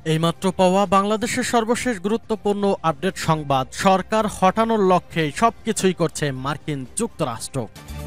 এইমাত্র পাওয়া বাংলাদেশের সর্বশেষ গুরুত্বপূর্ণ আপডেট সংবাদ। সরকার হটানোর লক্ষ্যে সবকিছুই করছে মার্কিন যুক্তরাষ্ট্র।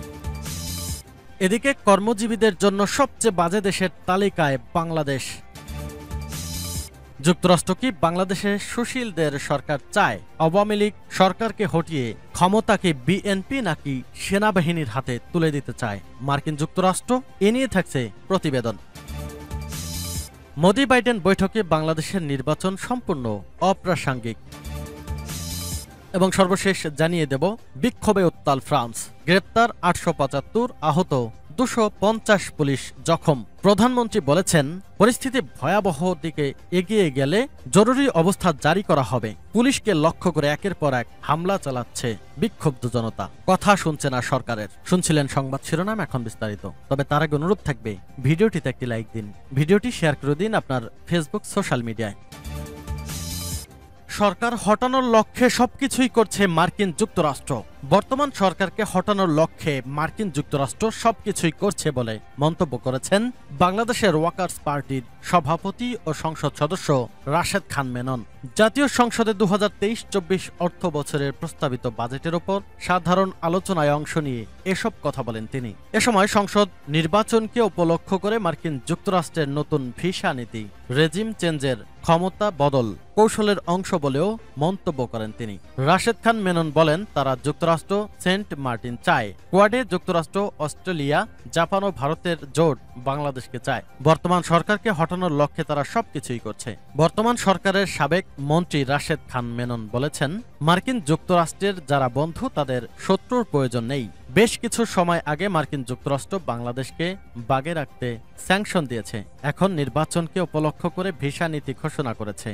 এদিকে কর্মজীবীদের জন্য সবচেয়ে বাজে দেশের তালিকায় বাংলাদেশ। যুক্তরাষ্ট্র কি বাংলাদেশে সুশীলদের সরকার চায়? আওয়ামী লীগ সরকারকে হটিয়ে ক্ষমতাকে বিএনপি নাকি সেনাবাহিনীর হাতে তুলে দিতে চায় মার্কিন যুক্তরাষ্ট্র? এ নিয়ে থাকছে প্রতিবেদন। মোদি বাইডেন বৈঠকে বাংলাদেশের নির্বাচন সম্পূর্ণ অপ্রাসঙ্গিক। এবং সর্বশেষ জানিয়ে দেব, বিক্ষোভে উত্তাল ফ্রান্স, গ্রেপ্তার ৮৭৫, আহত ২৫০, পুলিশ জখম। প্রধানমন্ত্রী বলেছেন, পরিস্থিতি ভয়াবহ দিকে এগিয়ে গেলে জরুরি অবস্থা জারি করা হবে। পুলিশকে লক্ষ্য করে একের পর এক হামলা চালাচ্ছে বিক্ষুব্ধ জনতা। কথা শুনছে না সরকারের। শুনছিলেন সংবাদ শিরোনাম, এখন বিস্তারিত। তবে তার আগে অনুরোধ থাকবে, ভিডিওটিতে একটি লাইক দিন, ভিডিওটি শেয়ার করে দিন আপনার ফেসবুক সোশ্যাল মিডিয়ায়। সরকার হটানোর লক্ষ্যে সবকিছুই করছে মার্কিন যুক্তরাষ্ট্র। বর্তমান সরকারকে হটানোর লক্ষ্যে মার্কিন যুক্তরাষ্ট্র সবকিছুই করছে বলে মন্তব্য করেছেন বাংলাদেশের ওয়ার্কার্স পার্টির সভাপতি ও সংসদ সদস্য রাশেদ খান মেনন। জাতীয় সংসদে ২০২৩-২৪ অর্থ বছরের প্রস্তাবিত বাজেটের ওপর সাধারণ আলোচনায় অংশ নিয়ে এসব কথা বলেন তিনি। এ সময় সংসদ নির্বাচনকে উপলক্ষ করে মার্কিন যুক্তরাষ্ট্রের নতুন ভিসা নীতি রেজিম চেঞ্জের ক্ষমতা বদল কৌশলের অংশ বলেও মন্তব্য করেন তিনি। রাশেদ খান মেনন বলেন, তারা যুক্তরাষ্ট্র সেন্ট মার্টিন চায়। কোয়াডে যুক্তরাষ্ট্র, অস্ট্রেলিয়া, জাপান ও ভারতের জোট বাংলাদেশকে চায়। বর্তমান সরকারকে হটানোর লক্ষ্যে তারা সবকিছুই করছে। বর্তমান সরকারের সাবেক মন্ত্রী রাশেদ খান মেনন বলেছেন, মার্কিন যুক্তরাষ্ট্রের যারা বন্ধু তাদের শত্রুর প্রয়োজন নেই। বেশ কিছু সময় আগে মার্কিন যুক্তরাষ্ট্র বাংলাদেশকে বাগে রাখতে স্যাংশন দিয়েছে। এখন নির্বাচনকে উপলক্ষ করে ভিসা নীতি ঘোষণা করেছে।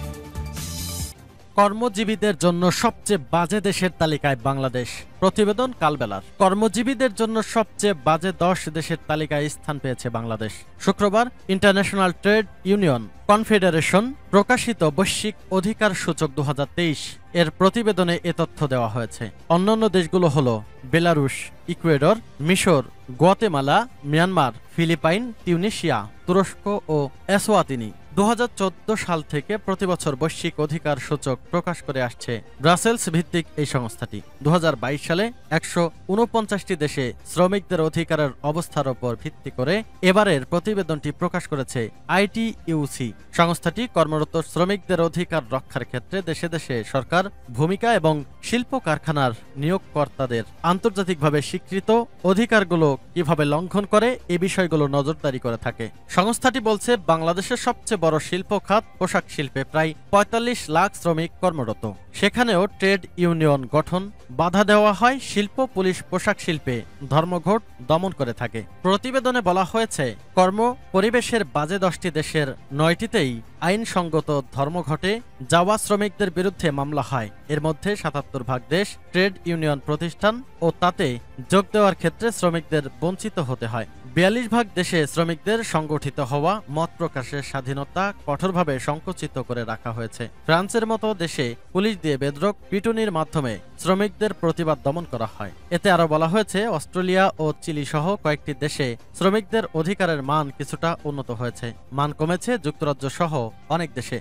কর্মজীবীদের জন্য সবচেয়ে বাজে দেশের তালিকায় বাংলাদেশ। প্রতিবেদন কালবেলার। কর্মজীবীদের জন্য সবচেয়ে বাজে ১০ দেশের তালিকায় স্থান পেয়েছে বাংলাদেশ। শুক্রবার ইন্টারন্যাশনাল ট্রেড ইউনিয়ন কনফেডারেশন প্রকাশিত বৈশ্বিক অধিকার সূচক ২০২৩ এর প্রতিবেদনে এ তথ্য দেওয়া হয়েছে। অন্যান্য দেশগুলো হল বেলারুশ, ইকুয়েডর, মিশর, গুয়াতেমালা, মিয়ানমার, ফিলিপাইন, টিউনিশিয়া, তুরস্ক ও এসওয়াতিনি। ২০১৪ সাল থেকে প্রতিবছর বৈশ্বিক অধিকার সূচক প্রকাশ করে আসছে ব্রাসেলস ভিত্তিক এই সংস্থাটি। ২০২২ সালে ১৪৯টি দেশে শ্রমিকদের অধিকারের অবস্থার উপর ভিত্তি করে এবারের প্রতিবেদনটি প্রকাশ করেছে আইটিইউসি। সংস্থাটি কর্মরত শ্রমিকদের অধিকার রক্ষার ক্ষেত্রে দেশে দেশে সরকার ভূমিকা এবং শিল্প কারখানার নিয়োগকর্তাদের আন্তর্জাতিকভাবে স্বীকৃত অধিকারগুলো কিভাবে লঙ্ঘন করে এ বিষয়গুলো নজরদারি করে থাকে। সংস্থাটি বলছে, বাংলাদেশের সবচেয়ে বড় শিল্প খাত পোশাক শিল্পে প্রায় ৪৫ লাখ শ্রমিক কর্মরত। সেখানেও ট্রেড ইউনিয়ন গঠন বাধা দেওয়া হয়। শিল্প পুলিশ পোশাক শিল্পে ধর্মঘট দমন করে থাকে। প্রতিবেদনে বলা হয়েছে, কর্ম পরিবেশের বাজে ১০টি দেশের ৯টিতেই আইনসঙ্গত ধর্মঘটে যাওয়া শ্রমিকদের বিরুদ্ধে মামলা হয়। এর মধ্যে ৭৭% দেশ ট্রেড ইউনিয়ন প্রতিষ্ঠান ও তাতে যোগ দেওয়ার ক্ষেত্রে শ্রমিকদের বঞ্চিত হতে হয়। ৪২% দেশে শ্রমিকদের সংগঠিত হওয়া, মত প্রকাশের স্বাধীনতা কঠোরভাবে সংকুচিত করে রাখা হয়েছে। ফ্রান্সের মতো দেশে পুলিশ দিয়ে বেধড়ক পিটুনির মাধ্যমে শ্রমিকদের প্রতিবাদ দমন করা হয়। এতে আরো বলা হয়েছে, অস্ট্রেলিয়া ও চিলি সহ কয়েকটি দেশে শ্রমিকদের অধিকারের মান কিছুটা উন্নত হয়েছে। মান কমেছে যুক্তরাজ্য সহ অনেক দেশে।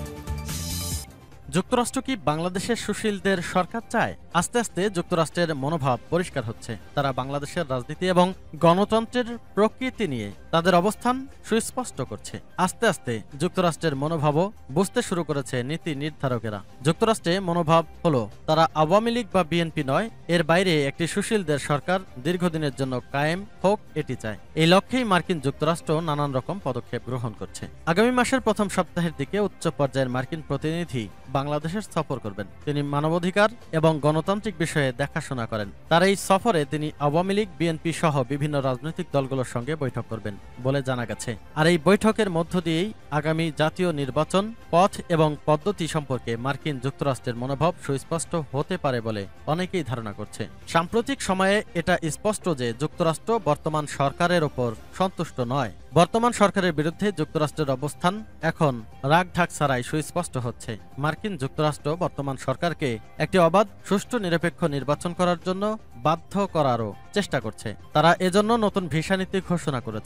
যুক্তরাষ্ট্র কি বাংলাদেশের সুশীলদের সরকার চায়? আস্তে আস্তে যুক্তরাষ্ট্রের মনোভাব পরিষ্কার হচ্ছে। তারা বাংলাদেশের রাজনীতি এবং গণতন্ত্রের প্রকৃতি নিয়ে তাদের অবস্থান সুস্পষ্ট করছে। আস্তে আস্তে যুক্তরাষ্ট্রের মনোভাবও বুঝতে শুরু করেছে নীতি নির্ধারকেরা। যুক্তরাষ্ট্রে মনোভাব হলো, তারা আওয়ামী লীগ বা বিএনপি নয়, এর বাইরে একটি সুশীলদের সরকার দীর্ঘদিনের জন্য কায়েম হোক, এটি চায়। এই লক্ষ্যেই মার্কিন যুক্তরাষ্ট্র নানান রকম পদক্ষেপ গ্রহণ করছে। আগামী মাসের প্রথম সপ্তাহের দিকে উচ্চ পর্যায়ের মার্কিন প্রতিনিধি বাংলাদেশের সফর করবেন। তিনি মানবাধিকার এবং গণতান্ত্রিক বিষয়ে দেখাশোনা করেন। তার এই সফরে তিনি আওয়ামী লীগ, বিএনপি সহ বিভিন্ন রাজনৈতিক দলগুলোর সঙ্গে বৈঠক করবেন বলে জানা গেছে। আর এই বৈঠকের মধ্য দিয়েই আগামী জাতীয় নির্বাচন পথ এবং পদ্ধতি সম্পর্কে মার্কিন যুক্তরাষ্ট্রের মনোভাব সুস্পষ্ট হতে পারে বলে অনেকেই ধারণা করছে। সাম্প্রতিক সময়ে এটা স্পষ্ট যে যুক্তরাষ্ট্র বর্তমান সরকারের ওপর সন্তুষ্ট নয়। বর্তমান সরকারের বিরুদ্ধে যুক্তরাষ্ট্রের অবস্থান এখন রাগঢাক ছাড়াই সুস্পষ্ট হচ্ছে। মার্কিন যুক্তরাষ্ট্র বর্তমান সরকারকে একটি অবাধ, সুষ্ঠু, নিরপেক্ষ নির্বাচন করার জন্য বাধ্য করারও চেষ্টা করছে। তারা এজন্য নতুন ভিসা নীতি ঘোষণা করেছে।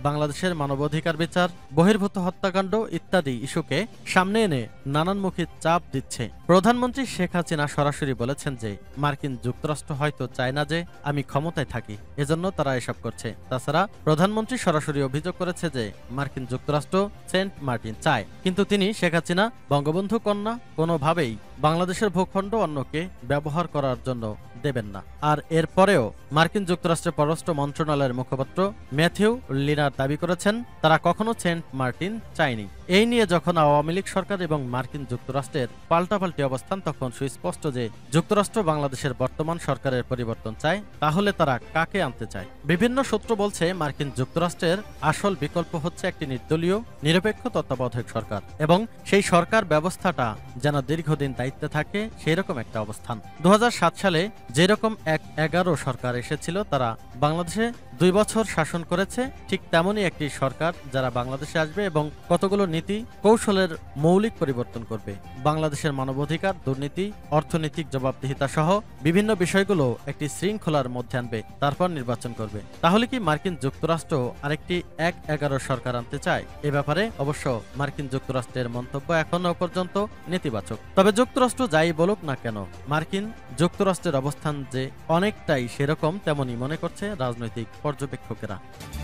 বাংলাদেশের মানবাধিকার বিচার, বহির্ভূত হত্যাকাণ্ড ইত্যাদি ইস্যুকে সামনে এনে নানানমুখী চাপ দিচ্ছে। প্রধানমন্ত্রী শেখ হাসিনা সরাসরি বলেছেন যে মার্কিন যুক্তরাষ্ট্র হয়তো চায় না যে আমি ক্ষমতায় থাকি, এজন্য তারা এসব করছে। তাছাড়া প্রধানমন্ত্রী সরাসরি অভিযোগ করেছে যে মার্কিন যুক্তরাষ্ট্র সেন্ট মার্টিন চায়, কিন্তু তিনি শেখ হাসিনা বঙ্গবন্ধু কন্যা কোনোভাবেই বাংলাদেশের ভূখণ্ড অন্যকে ব্যবহার করার জন্য দেবেন না। আর এরপরেও মার্কিন যুক্তরাষ্ট্রের পররাষ্ট্র মন্ত্রণালয়ের মুখপাত্র ম্যাথিউ লিনার দাবি করেছেন তারা কখনো সেন্ট মার্টিন চায়নি। এই নিয়ে যখন আওয়ামী লীগ সরকার এবং মার্কিন যুক্তরাষ্ট্রের পাল্টাপাল্টি অবস্থান, তখন সুস্পষ্ট যে যুক্তরাষ্ট্র বাংলাদেশের বর্তমান সরকারের পরিবর্তন চায়, তাহলে তারা কাকে আনতে চায়? বিভিন্ন সূত্র বলছে মার্কিন যুক্তরাষ্ট্রের আসল বিকল্প হচ্ছে একটি নির্দলীয় নিরপেক্ষ তত্ত্বাবধায়ক সরকার, এবং সেই সরকার ব্যবস্থাটা যেন দীর্ঘদিন দায়িত্বে থাকে সেরকম একটা অবস্থান। 2007 সালে যেরকম 11 সরকার এসেছিল, তারা বাংলাদেশে 2 বছর শাসন করেছে, ঠিক তেমনই একটি সরকার যারা বাংলাদেশে আসবে এবং কতগুলো নীতি কৌশলের মৌলিক পরিবর্তন করবে। বাংলাদেশের মানবাধিকার, দুর্নীতি, অর্থনৈতিক জবাবদিহিতা সহ বিভিন্ন বিষয়গুলো একটি শৃঙ্খলার মধ্যে আনবে, তারপর নির্বাচন করবে। তাহলে কি মার্কিন যুক্তরাষ্ট্র আরেকটি 11 সরকার আনতে চায়? এ ব্যাপারে অবশ্য মার্কিন যুক্তরাষ্ট্রের মন্তব্য এখনো পর্যন্ত নেতিবাচক। তবে যুক্তরাষ্ট্র যাই বলুক না কেন, মার্কিন যুক্তরাষ্ট্রের অবস্থান যে অনেকটাই সেরকম তেমনই মনে করছে রাজনৈতিক পর্যবেক্ষকেরা।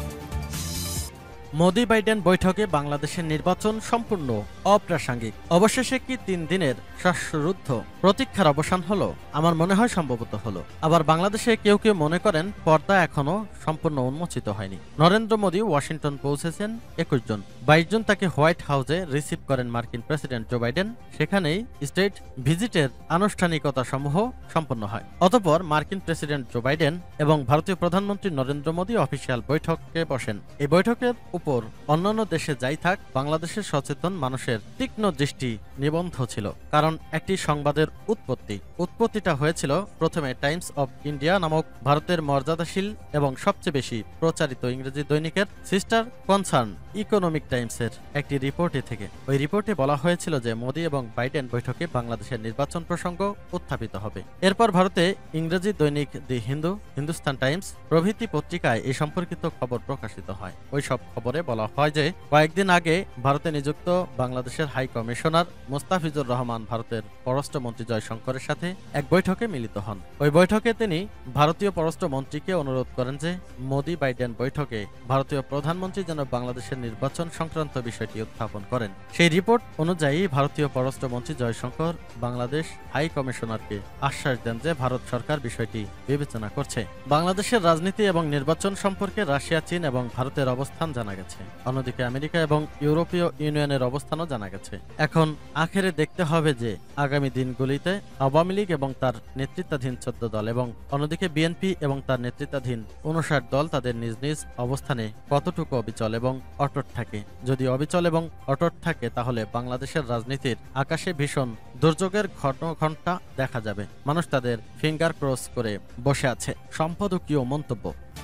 মোদি বাইডেন বৈঠকে বাংলাদেশের নির্বাচন সম্পূর্ণ অপ্রাসঙ্গিক। অবশেষে কি 3 দিনের শ্বাসরুদ্ধ প্রতীক্ষার অবসান হলো? আমার মনে হয় সম্ভবত হলো। আবার বাংলাদেশে কেউ কেউ মনে করেন পর্দা এখনো সম্পূর্ণ উন্মোচিত হয়নি। নরেন্দ্র মোদী ওয়াশিংটন পৌঁছেছেন 21 জন। 22 জন তাকে হোয়াইট হাউসে রিসিভ করেন মার্কিন প্রেসিডেন্ট জো বাইডেন। সেখানেই স্টেট ভিজিটের আনুষ্ঠানিকতা সমূহ সম্পন্ন হয়। অতঃপর মার্কিন প্রেসিডেন্ট জো বাইডেন এবং ভারতীয় প্রধানমন্ত্রী নরেন্দ্র মোদী অফিসিয়াল বৈঠকে বসেন। এই বৈঠকের উপর অন্যান্য দেশে যাই থাক, বাংলাদেশের সচেতন মানুষের তীক্ষ্ণ দৃষ্টি নিবন্ধ ছিল। কারণ একটি সংবাদের উৎপত্তিটা হয়েছিল প্রথমে টাইমস অব ইন্ডিয়া নামক ভারতের মর্যাদাশীল এবং সবচেয়ে বেশি প্রচারিত ইংরেজি দৈনিকের সিস্টার কনসার্ন ইকোনমিক টাইমসের একটি রিপোর্টে থেকে। ওই রিপোর্টে বলা হয়েছিল যে মোদী এবং বাইডেন বৈঠকে বাংলাদেশের নির্বাচন প্রসঙ্গ উত্থাপিত হবে। এরপর ভারতে ইংরেজি দৈনিক দি হিন্দু, হিন্দুস্তান টাইমস প্রভৃতি পত্রিকায় এই সম্পর্কিত খবর প্রকাশিত হয়। ওই সব খবরে বলা হয় যে কয়েকদিন আগে ভারতে নিযুক্ত বাংলাদেশের হাই কমিশনার মোস্তাফিজুর রহমান ভারতের পররাষ্ট্রমন্ত্রী জয়শঙ্করের সাথে এক বৈঠকে মিলিত হন। ওই বৈঠকে তিনি ভারতীয় পররাষ্ট্রমন্ত্রীকে অনুরোধ করেন যে মোদী বাইডেন বৈঠকে ভারতীয় প্রধানমন্ত্রী যেন বাংলাদেশের নির্বাচন সংক্রান্ত বিষয়টি উত্থাপন করেন। সেই রিপোর্ট অনুযায়ী ভারতীয় পররাষ্ট্রমন্ত্রী জয়শঙ্কর বাংলাদেশ হাই কমিশনারকে আশ্বাস দেন যে ভারত সরকার বিষয়টি বিবেচনা করছে। বাংলাদেশের রাজনীতি এবং নির্বাচন সম্পর্কে রাশিয়া, চীন এবং ভারতের অবস্থান জানা গেছে। অন্যদিকে আমেরিকা এবং ইউরোপীয় ইউনিয়নের অবস্থানও জানা গেছে। এখন আখেরে দেখতে হবে যে আগামী দিনগুলিতে আওয়ামী লীগ এবং তার নেতৃত্বাধীন 14 দল এবং অন্যদিকে বিএনপি এবং তার নেতৃত্বাধীন 59 দল তাদের নিজ নিজ অবস্থানে কতটুকু অবিচল এবং অটট থাকে। যদি অবিচল এবং অটট থাকে, তাহলে বাংলাদেশের রাজনীতির আকাশে ভীষণ দুর্যোগের ঘটনা দেখা যাবে। মানুষ তাদের ফিঙ্গার ক্রস করে বসে আছে। সম্পাদকীয় মন্তব্য।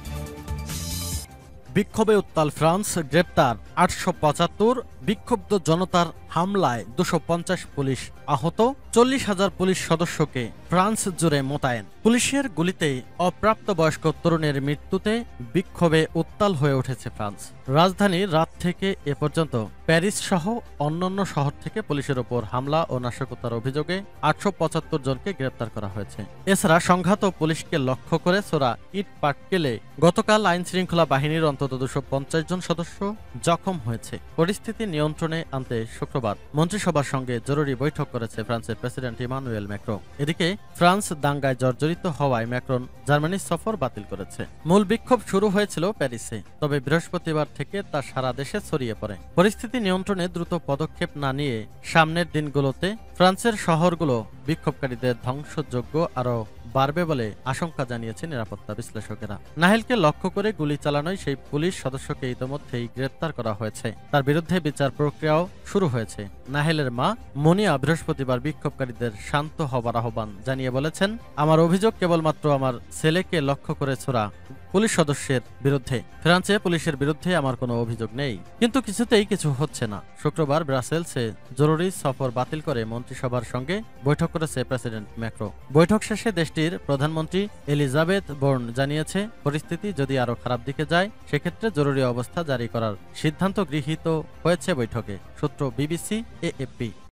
বিক্ষোভে উত্তাল ফ্রান্স, গ্রেপ্তার 875, বিক্ষুব্ধ জনতার হামলায় 250 পুলিশ আহত, 40,000 পুলিশ সদস্যকে ফ্রান্স জুড়ে মোতায়েন। পুলিশের গুলিতে অপ্রাপ্তবয়স্ক তরুণের মৃত্যুতে বিক্ষোভে উত্তাল হয়ে উঠেছে ফ্রান্স। রাজধানীর রাত থেকে এ পর্যন্ত প্যারিস সহ অন্যান্য শহর থেকে পুলিশের ওপর হামলা ও নাশকতার অভিযোগে 875 জনকে গ্রেপ্তার করা হয়েছে। এছাড়া সংঘাত পুলিশকে লক্ষ্য করে ছোড়া ইট পাটকেলে গতকাল আইন শৃঙ্খলা বাহিনীর অন্তত 250 জন সদস্য জখম হয়েছে। পরিস্থিতি নিয়ন্ত্রণে আনতে শুক্রবার মন্ত্রিসভার সঙ্গে জরুরি বৈঠক করেছে ফ্রান্সের প্রেসিডেন্ট ইমানুয়েল ম্যাক্রন। এদিকে ফ্রান্স দাঙ্গায় জর্জরিত হওয়ায় ম্যাক্রন জার্মানির সফর বাতিল করেছে। মূল বিক্ষোভ শুরু হয়েছিল প্যারিসে, তবে বৃহস্পতিবার থেকে তা সারা দেশে ছড়িয়ে পড়ে। পরিস্থিতি নিয়ন্ত্রণে দ্রুত পদক্ষেপ না নিয়ে সামনের দিনগুলোতে ফ্রান্সের শহরগুলো বিক্ষোভকারীদের ধ্বংসযোগ্য আরও বাড়বে বলে আশঙ্কা জানিয়েছে নিরাপত্তা বিশ্লেষকেরা। নাহেলকে লক্ষ্য করে গুলি চালানোয় সেই পুলিশ সদস্যকে ইতোমধ্যেই গ্রেপ্তার করা হয়েছে। তার বিরুদ্ধে বিচার প্রক্রিয়াও শুরু হয়েছে। নাহেলের মা মনিয়া বৃহস্পতিবার বিক্ষোভকারীদের শান্ত হবার আহ্বান জানিয়ে বলেছেন, আমার অভিযোগ কেবলমাত্র আমার ছেলেকে লক্ষ্য করে ছোড়া পুলিশ সদস্যের বিরুদ্ধে। ফ্রান্সে পুলিশের বিরুদ্ধে আমার কোনো অভিযোগ নেই, কিন্তু কিছুতেই কিছু হচ্ছে না। শুক্রবার ব্রাসেলসে জরুরি সফর বাতিল করে মন্ত্রিসভার সঙ্গে বৈঠক করেছে প্রেসিডেন্ট ম্যাক্রো। বৈঠক শেষে দেশটির প্রধানমন্ত্রী এলিজাবেথ বোর্ন জানিয়েছে, পরিস্থিতি যদি আরো খারাপ দিকে যায় সেক্ষেত্রে জরুরি অবস্থা জারি করার সিদ্ধান্ত গৃহীত হয়েছে বৈঠকে। সূত্র BBC, AFP।